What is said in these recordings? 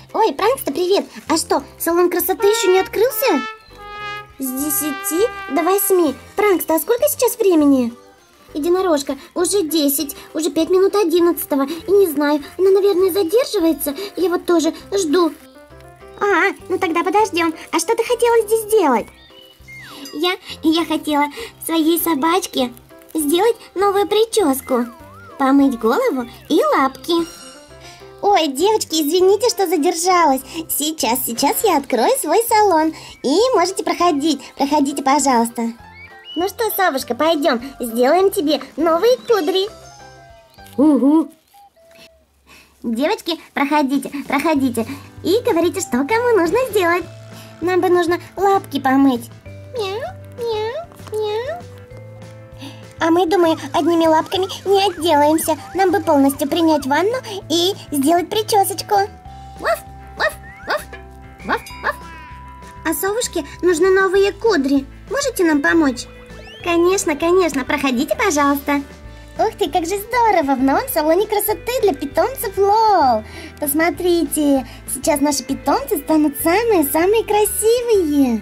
Ой, Пранкста, привет! А что, салон красоты еще не открылся? С 10 до 8. Пранкста, а сколько сейчас времени? Единорожка, уже 10, уже 5 минут 11. И не знаю, она, наверное, задерживается. Я вот тоже жду. Ну тогда подождем. А что ты хотела здесь делать? Я хотела своей собачке сделать новую прическу. Помыть голову и лапки. Ой, девочки, извините, что задержалась. Сейчас я открою свой салон. И можете проходить. Проходите, пожалуйста. Ну что, совушка, пойдем. Сделаем тебе новые кудри. Угу. Девочки, проходите. И говорите, что кому нужно сделать. Нам бы нужно лапки помыть. Мяу. А мы, думаю, одними лапками не отделаемся. Нам бы полностью принять ванну и сделать причесочку. Ваф. А совушке нужны новые кудри. Можете нам помочь? Конечно, проходите, пожалуйста. Ух ты, как же здорово! В новом салоне красоты для питомцев Лол. Посмотрите, сейчас наши питомцы станут самые красивые.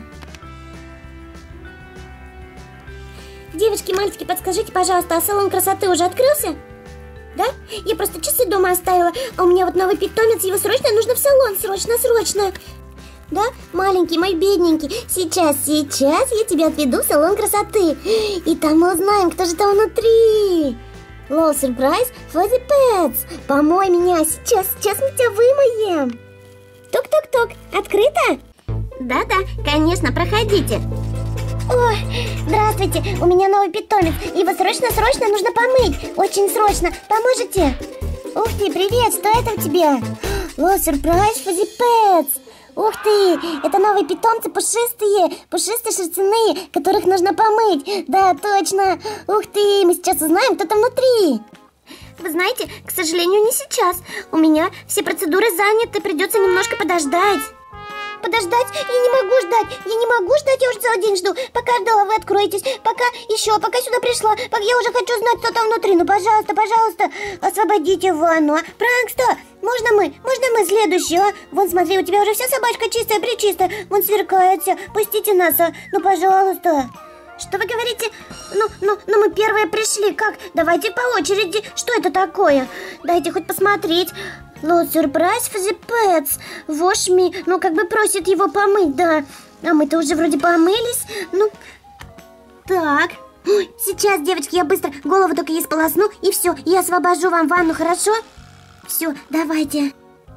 Девочки, мальчики, подскажите, пожалуйста, а салон красоты уже открылся? Да? Я просто часы дома оставила, а у меня вот новый питомец, его срочно нужно в салон, срочно. Да, маленький, мой бедненький, сейчас я тебя отведу в салон красоты. И там мы узнаем, кто же там внутри. Лол, сюрприз for the pets. Помой меня, сейчас мы тебя вымоем. Тук-тук-тук, открыто? Да, конечно, проходите. Ой, здравствуйте, у меня новый питомец. Его срочно нужно помыть. Очень срочно, поможете? Ух ты, привет, что это у тебя? Лол, сюрприз for the pets. Ух ты, это новые питомцы пушистые шерстяные, которых нужно помыть. Да, точно. Ух ты, мы сейчас узнаем, кто там внутри. Вы знаете, к сожалению, не сейчас. У меня все процедуры заняты, придется немножко подождать. Подождать? Я не могу ждать, я уже целый день жду. Пока ждала, вы откроетесь, пока сюда пришла, я уже хочу знать, кто там внутри. Ну, пожалуйста, освободите ванну. Пранкста, можно мы следующие, а? Вон, смотри, у тебя уже вся собачка чистая, пречистая, вон сверкает вся, пустите нас, а? Ну, пожалуйста. Что вы говорите? Ну, мы первые пришли, как? Давайте по очереди, что это такое? Дайте хоть посмотреть. Лол, сюрприз for the pets. Wash me. Ну, как бы просит его помыть, да. А мы-то уже вроде помылись. Ну, так. Ой, сейчас, девочки, я быстро голову только ей сполосну. И все, я освобожу вам ванну, хорошо? Все, давайте.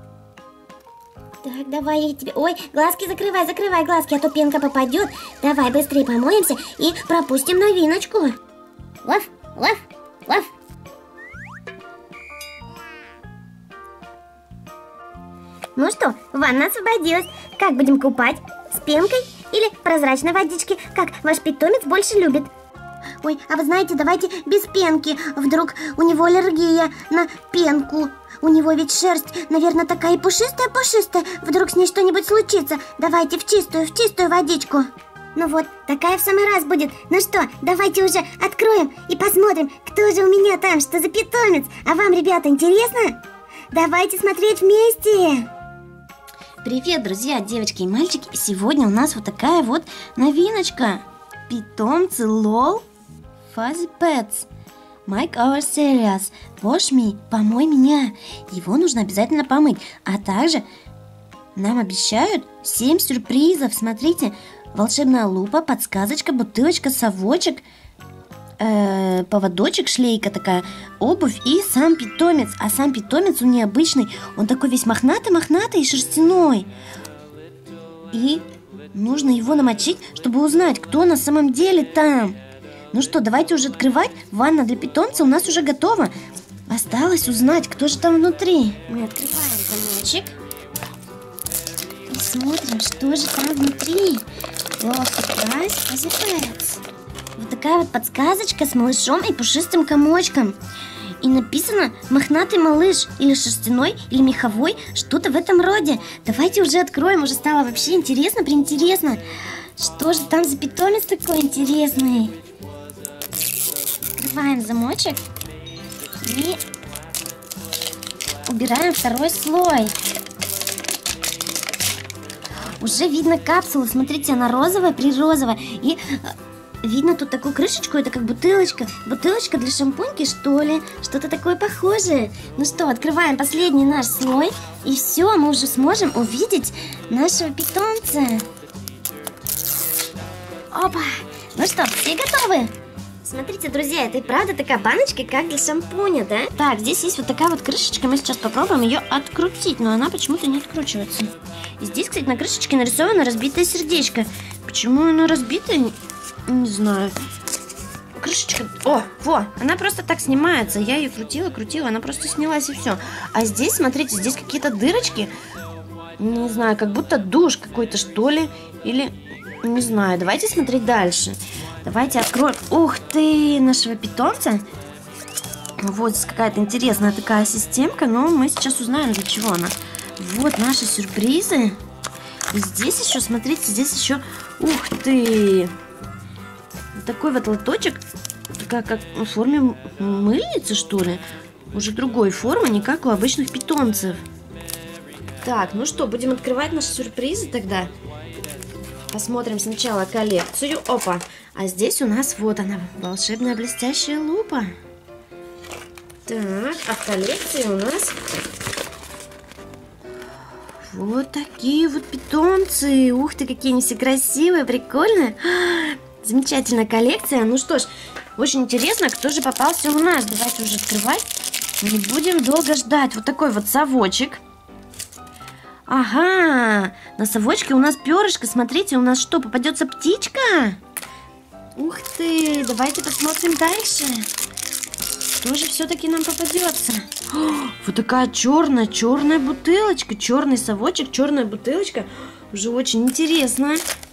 Так, давай я тебе... Ой, глазки закрывай глазки, а то пенка попадет. Давай, быстрее помоемся и пропустим новиночку. Лав. Ну что, ванна освободилась. Как будем купать? С пенкой или прозрачной водички? Как ваш питомец больше любит? Ой, а вы знаете, давайте без пенки. Вдруг у него аллергия на пенку. У него ведь шерсть, наверное, такая пушистая. Вдруг с ней что-нибудь случится. Давайте в чистую водичку. Ну вот, такая в самый раз будет. Ну что, давайте уже откроем и посмотрим, кто же у меня там, что за питомец. А вам, ребята, интересно? Давайте смотреть вместе. Привет, друзья, девочки и мальчики. Сегодня у нас вот такая вот новиночка. Питомцы Лол Fuzzy Pets. Make our serious. Wash me. Помой меня. Его нужно обязательно помыть. А также нам обещают 7 сюрпризов. Смотрите. Волшебная лупа, подсказочка, бутылочка, совочек, поводочек, шлейка такая, обувь и сам питомец. А сам питомец он необычный. Он такой весь мохнатый и шерстяной. И нужно его намочить, чтобы узнать, кто на самом деле там. Ну что, давайте уже открывать. Ванна для питомца у нас уже готова. Осталось узнать, кто же там внутри. Мы открываем замочек и смотрим, что же там внутри. Вот такая вот подсказочка с малышом и пушистым комочком. И написано мохнатый малыш, или шерстяной, или меховой, что-то в этом роде. Давайте уже откроем, уже стало вообще интересно, приинтересно. Что же там за питомец такой интересный? Открываем замочек и убираем второй слой. уже видно капсулу. Смотрите, она розовая, прирозовая. И видно тут такую крышечку, это как бутылочка. Бутылочка для шампуньки, что ли? Что-то такое похожее. Ну что, открываем последний наш слой. И все, мы уже сможем увидеть нашего питомца. Опа! Ну что, все готовы? Смотрите, друзья, это и правда такая баночка, как для шампуня, да? Так, здесь есть вот такая вот крышечка, мы сейчас попробуем ее открутить, но она почему-то не откручивается. И здесь, кстати, на крышечке нарисовано разбитое сердечко. Почему оно разбитое? Не знаю. Крышечка, она просто так снимается. Я ее крутила, она просто снялась и все. А здесь, смотрите, здесь какие-то дырочки. Не знаю, как будто душ какой-то, что ли. Или, не знаю, давайте смотреть дальше. Давайте откроем. Ух ты, нашего питомца. Вот здесь какая-то интересная такая системка, но мы сейчас узнаем, для чего она. Вот наши сюрпризы. И здесь еще, смотрите, здесь еще, ух ты, вот такой вот лоточек, как в форме мыльницы, что ли. Уже другой формы, не как у обычных питомцев. Так, ну что, будем открывать наши сюрпризы тогда. Посмотрим сначала коллекцию. Опа! А здесь у нас вот она, волшебная блестящая лупа. Так, а в коллекции у нас вот такие вот питомцы. Ух ты, какие они все красивые, прикольные. Замечательная коллекция. Ну что ж, очень интересно, кто же попался у нас. Давайте уже открывать. Не будем долго ждать. Вот такой вот совочек. Ага, на совочке у нас перышко. Смотрите, у нас что, попадется птичка? Ух ты, давайте посмотрим дальше. Что же все-таки нам попадется? Вот такая черная бутылочка. Черный совочек, черная бутылочка. Уже очень интересно.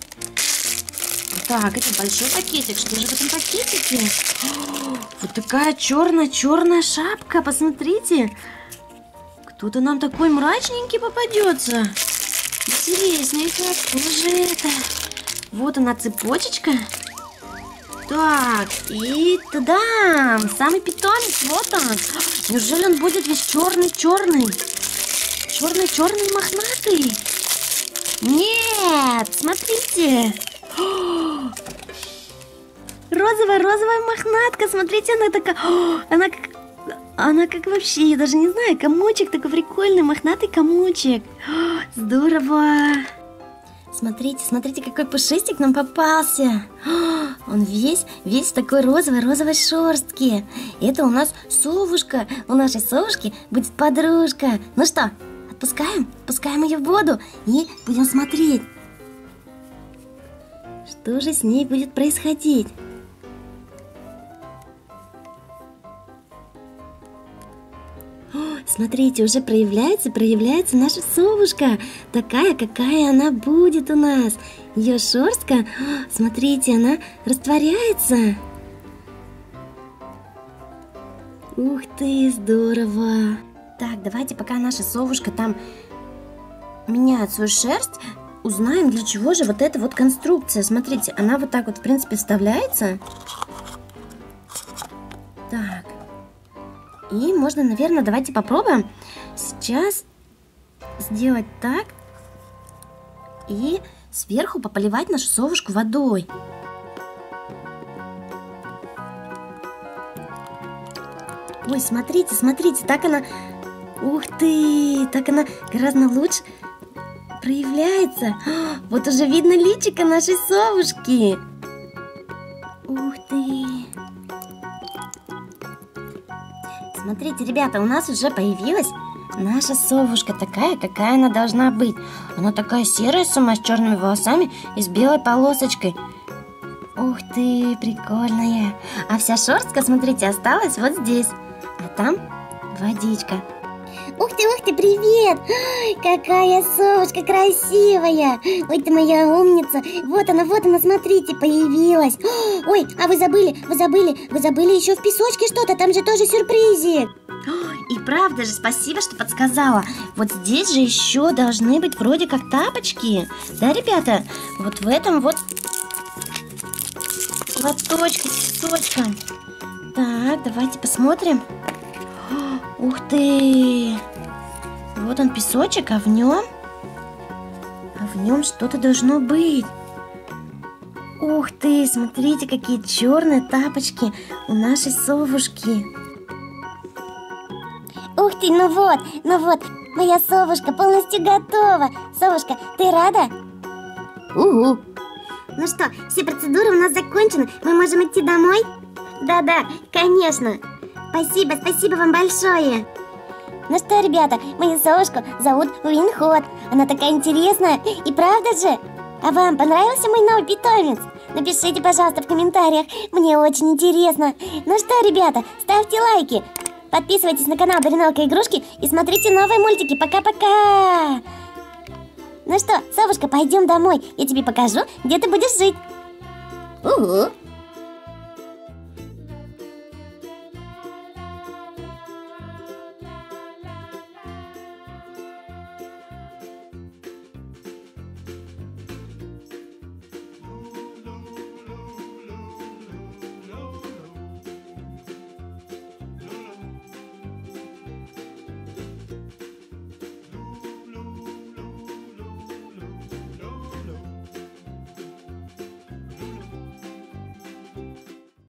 Так, это большой пакетик. Что же в этом пакетике? Вот такая черная шапка. Посмотрите. Кто-то нам такой мрачненький попадется. Интересненько. Что же это? Вот она, цепочечка. Так, и тадам! Самый питомец, вот он. Неужели он будет весь черный? Черный, мохнатый? Нет, смотрите. Розовая мохнатка. Смотрите, она такая... Она как вообще, я даже не знаю, комочек такой прикольный, мохнатый комочек. Здорово. Смотрите, какой пушистик нам попался. Он весь такой розовой шерстки. Это у нас совушка. У нашей совушки будет подружка. Ну что, отпускаем ее в воду и будем смотреть, что же с ней будет происходить. Смотрите, уже проявляется наша совушка. Такая, какая она будет у нас. Ее шерстка, смотрите, она растворяется. Ух ты, здорово. Так, давайте, пока наша совушка там меняет свою шерсть, узнаем, для чего же вот эта вот конструкция. Смотрите, она вот так вот, в принципе, вставляется. Так. И можно, наверное, давайте попробуем сейчас сделать так и сверху пополивать нашу совушку водой. Ой, смотрите, так она... Ух ты! Так она гораздо лучше проявляется. Вот уже видно личико нашей совушки. Ух ты! Смотрите, ребята, у нас уже появилась наша совушка, такая, какая она должна быть. Она такая серая сама, с черными волосами и с белой полосочкой. Ух ты, прикольная. А вся шерстка, смотрите, осталась вот здесь. А там водичка. Ух ты, привет! Какая совушка красивая! Ой, ты моя умница! Вот она, смотрите, появилась! Ой, а вы забыли еще в песочке что-то, там же тоже сюрпризик! И правда же, спасибо, что подсказала. Вот здесь же еще должны быть вроде как тапочки. Да, ребята? Вот в этом вот лоточке с песочком. Так, давайте посмотрим. Ух ты! Вот он песочек, а в нем В нем что-то должно быть. Ух ты, смотрите, какие черные тапочки у нашей совушки. Ух ты, ну вот, моя совушка полностью готова. Совушка, ты рада? Угу. Ну что, все процедуры у нас закончены, мы можем идти домой? Да, конечно. Спасибо вам большое. Ну что, ребята, мою совушку зовут Уинхот. Она такая интересная, и правда же? А вам понравился мой новый питомец? Напишите, пожалуйста, в комментариях, мне очень интересно. Ну что, ребята, ставьте лайки, подписывайтесь на канал Даринелка Игрушки и смотрите новые мультики. Пока-пока! Ну что, совушка, пойдем домой, я тебе покажу, где ты будешь жить. Угу.